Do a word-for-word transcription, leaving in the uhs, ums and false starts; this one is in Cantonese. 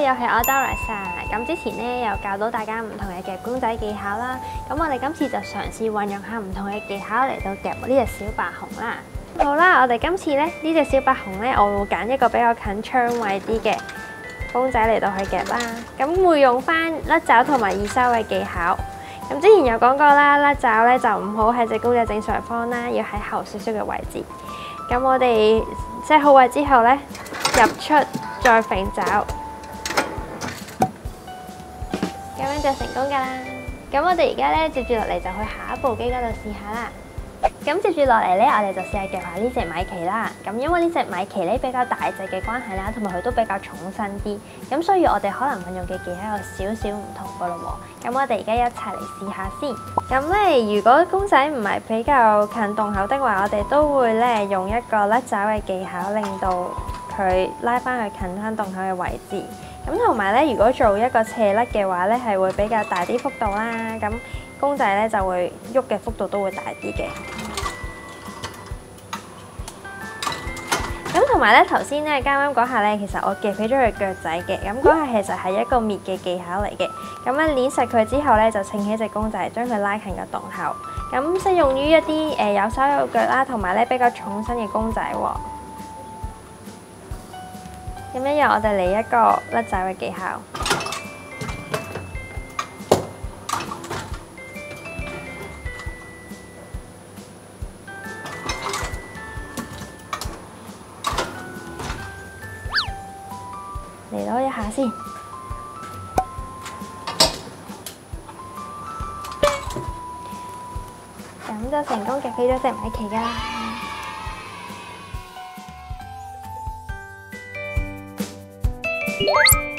又係我 Doris 啊！咁之前咧又教到大家唔同嘅夾公仔技巧啦，咁我哋今次就嘗試運用下唔同嘅技巧嚟到夾呢隻小白熊啦。好啦，我哋今次咧呢隻小白熊咧，我會揀一個比較近窗位啲嘅公仔嚟到去夾啦。咁會用翻甩爪同埋易收嘅技巧。咁之前有講過啦，甩爪咧就唔好喺隻公仔正上方啦，要喺後少少嘅位置。咁我哋 set 好位之後咧，入出再揈爪。咁樣就成功㗎啦！咁我哋而家咧接住落嚟就去下一部機嗰度試下啦。咁接住落嚟咧，我哋就試下夾下呢隻米奇啦。咁因為呢隻米奇咧比較大隻嘅關係啦，同埋佢都比較重身啲，咁所以我哋可能運用嘅技巧有少少唔同㗎咯喎。咁我哋而家一齊嚟試下先。咁咧，如果公仔唔係比較近洞口的話，我哋都會咧用一個甩爪嘅技巧，令到佢拉翻去近翻洞口嘅位置。咁同埋咧，如果做一個斜甩嘅話咧，係會比較大啲幅度啦。咁公仔咧就會喐嘅幅度都會大啲嘅。咁同埋咧，頭先咧啱啱嗰下咧，其實我夾起咗佢腳仔嘅。咁嗰下其實係一個滅嘅技巧嚟嘅。咁樣捏實佢之後咧，就撐起隻公仔，將佢拉近個洞口。咁適用於一啲誒有手有腳啦，同埋咧比較重身嘅公仔喎。咁一樣，我哋嚟一個甩爪嘅技巧。嚟多一下先。咁就成功夾起咗隻米奇㗎啦。What?